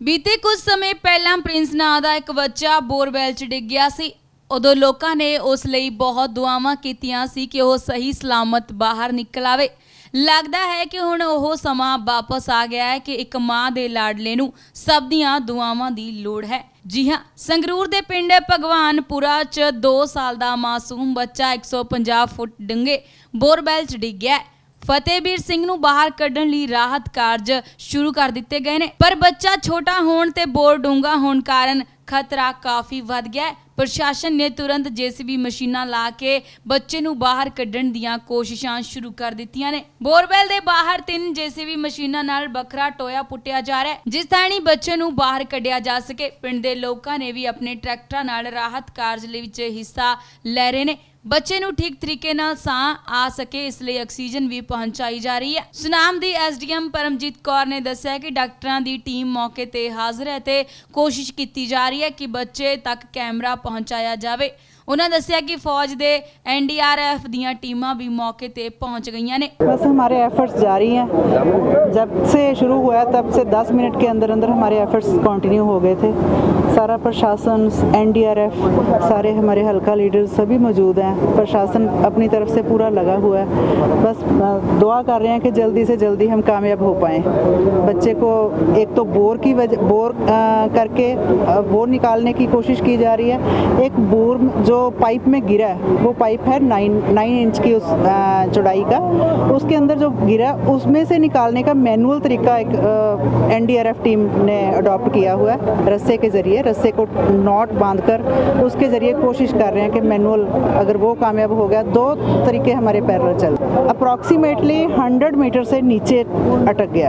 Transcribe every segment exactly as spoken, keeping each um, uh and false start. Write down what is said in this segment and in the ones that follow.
बीते कुछ समय पहला प्रिंस नां दा एक बच्चा बोरवेल च डिग गया सी। उदों लोकां ने उस लई बहुत दुआवां कीतियां सी कि वह सही सलामत बाहर निकल आवे। लगदा है कि हुण ओह समां वापस आ गया है कि एक मां दे लाडले नूं सब दियां दुआवां दी लोड़ है। जी हाँ, संगरूर दे पिंड भगवानपुरा च दो साल दा मासूम बच्चा एक सौ पचास फुट डूंगे बोरवेल च डिग गया है। फतेहवीर सिंह नूं बाहर कढ़ण लई राहत कारज शुरू कर दिते गए ने, पर बच्चा छोटा होण ते बोर डूंगा होण कारण खतरा काफ़ी वध गया है। प्रशासन ने तुरंत जेसीबी मशीनां ला के बच्चे नूं बाहर कढ़ण दीआं कोशिशां शुरू कर दित्तियां ने। बोरवेल दे बाहर तीन जेसीबी मशीनां नाल बखरा टोया पुट्टिया जा रहा है, जिस ताणी बच्चे नूं बाहर कढ़िया जा सके। पिंड दे लोकां ने भी अपने ट्रैक्टरां नाल राहत कारज विच हिस्सा ले रहे ने। बच्चे नूं ठीक तरीके नाल साह आ सके इसलिए ऑक्सीजन भी पहुंचाई जा रही है। सुनाम दी एसडीएम परमजीत कौर ने दस्सिया कि डॉक्टरां दी टीम मौके ते हाजिर है ते कोशिश की जा रही है कि बच्चे तक कैमरा पहुंचाया जाए। उन्होंने दस्सिया कि फौज दे एनडीआरएफ दीयां टीमां भी मौके ते पहुंच गई ने। बस हमारे एफर्ट्स जारी हैं। जब से शुरू हुआ तब से दस मिनट के अंदर अंदर हमारे एफर्ट्स कंटिन्यू हो गए थे। सारा प्रशासन, एनडीआरएफ, सारे हमारे हल्का लीडर्स सभी मौजूद हैं। प्रशासन अपनी तरफ से पूरा लगा हुआ है। बस दुआ कर रहे हैं कि जल्दी से जल्दी हम कामयाब हो पाएँ। बच्चे को एक तो बोर की वजह बोर आ, करके बोर निकालने की कोशिश की जा रही है। एक बोर जो पाइप में गिरा है वो पाइप है नाइन नाइन इंच की उस चौड़ाई का, उसके अंदर जो गिरा उसमें से निकालने का मैनुअल तरीका एक एनडीआरएफ टीम ने अडॉप्ट किया हुआ है। रस्से के ज़रिए रस्से को नॉट बांधकर उसके ज़रिए कोशिश कर रहे हैं कि मैनुअल, अगर वो कामयाब हो गया, दो तरीके हमारे पैरेलल चल रहे हैं। अप्रॉक्सीमेटली हंड्रेड मीटर से नीचे अटक गया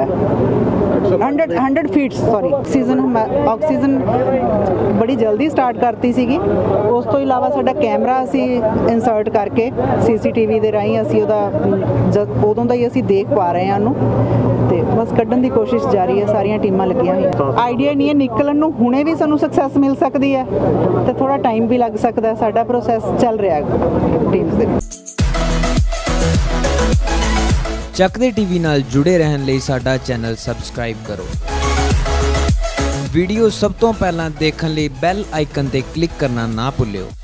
है। Hundred hundred feet sorry oxygen oxygen बड़ी जल्दी स्टार्ट करती सीगी। उस तो इलावा साडा कैमरा असी इंसर्ट करके सीसीटीवी दे राहीं असी उहदा उदों दा ही असी देख पा रहे हैं उहनूं ते बस कड्ढण दी कोशिश जारी है। सारियां टीमां लगियां होईयां। आइडिया नहीं है निकलण नूं, हुणे भी सानूं सक्सैस मिल सकदी है ते थोड़ा टाइम भी लग सकदा है। साडा प्रोसैस चल रहा है टीम्स दे। ਚੱਕਦੇ ਟੀਵੀ ਨਾਲ ਜੁੜੇ ਰਹਿਣ ਲਈ ਸਾਡਾ ਚੈਨਲ ਸਬਸਕ੍ਰਾਈਬ ਕਰੋ। ਵੀਡੀਓ ਸਭ ਤੋਂ ਪਹਿਲਾਂ ਦੇਖਣ ਲਈ ਬੈਲ ਆਈਕਨ ਤੇ ਕਲਿੱਕ ਕਰਨਾ ਨਾ ਭੁੱਲਿਓ।